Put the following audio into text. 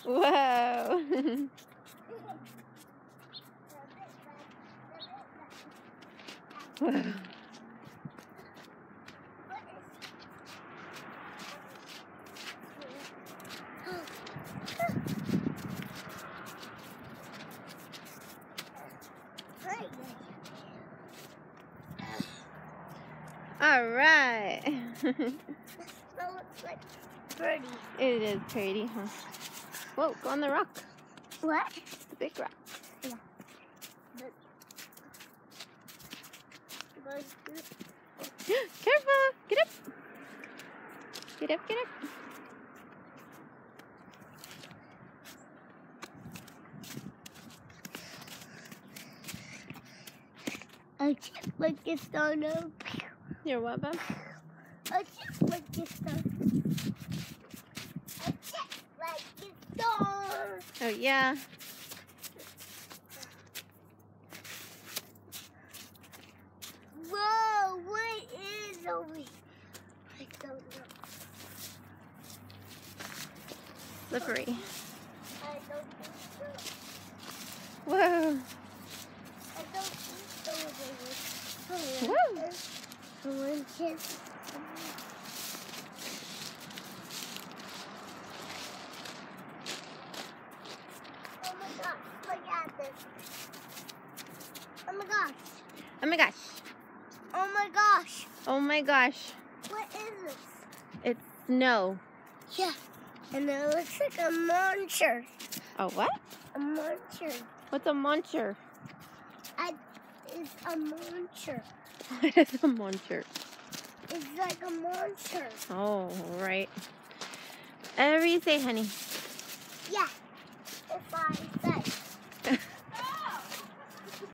Whoa. Whoa. All right. That looks like pretty. It is pretty, huh? Whoa, go on the rock. What? The big rock. Yeah. Careful! Get up! Get up, get up. I just like this dono. You're what, Bob? I just like this dono. I just like this dono. Oh, yeah. Whoa, what is over here? I don't know. Slippery. I don't think so. Whoa. I don't think so. Woo. Someone just... Oh my gosh, look at this. Oh my gosh. Oh my gosh. Oh my gosh. Oh my gosh. What is this? It's snow. Yeah. And it looks like a monster. A what? A monster. What's a muncher? It's a monster. What is a muncher? It's like a monster. Oh, right. Whatever you say, honey.